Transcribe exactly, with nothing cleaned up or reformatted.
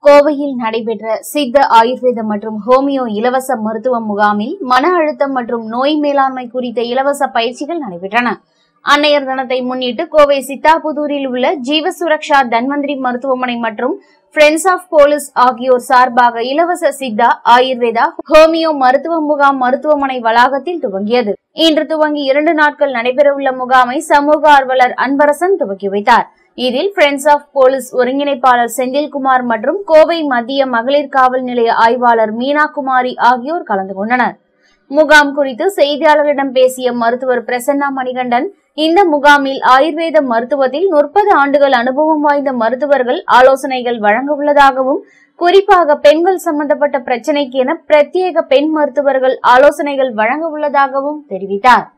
கோவையில் நடைபெற்ற சித்த ஆயுர்வேத மற்றும் ஹோமியோ இலவச மருத்துவ முகாமில் மன அழுத்தம் மற்றும் நோய் மேலாண்மை குறித்த இலவச பயிற்சிகள் நடைபெற்றன. அன்னையர் தினத்தை முன்னிட்டு கோவை சித்தாபுதூரில் உள்ள ஜீவ சுரக்ஷா தன்வந்திரி மருத்துவமனை மற்றும் ஃப்ரெண்ட்ஸ் ஆஃப் போலீஸ் ஆகியோர் சார்பாக இலவச சித்தா ஆயுர்வேதா ஹோமியோ மருத்துவ முகாம் மருத்துவமனை வளாகத்தில் துவங்கியது. இன்று துவங்கி இரண்டு நாட்கள் நடைபெறவுள்ள முகாமை சமூக ஆர்வலர் அன்பரசன் துவக்கி வைத்தார். இதில் ஃப்ரெண்ட்ஸ் ஆஃப் போலீஸ் ஒருங்கிணைப்பாளர் செந்தில்குமார் மற்றும் கோவை மத்திய மகளிர் காவல் நிலைய ஆய்வாளர் மீனா குமாரி ஆகியோர் கலந்து கொண்டனர். முகாம் குறித்து செய்தியாளர்களிடம் பேசிய மருத்துவர் பிரசன்னா மணிகண்டன், இந்த முகாமில் ஆயுர்வேத மருத்துவத்தில் முப்பது ஆண்டுகள் அனுபவம் வாய்ந்த மருத்துவர்கள் ஆலோசனைகள் வழங்க உள்ளதாகவும், குறிப்பாக பெண்கள் சம்பந்தப்பட்ட பிரச்சினைக்கு என பிரத்யேக பெண் மருத்துவர்கள் ஆலோசனைகள் வழங்க உள்ளதாகவும் தெரிவித்தார்.